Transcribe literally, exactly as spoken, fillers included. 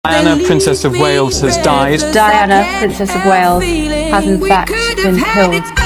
Diana, Princess of Wales, has died. Diana, Princess of Wales, has in fact been killed.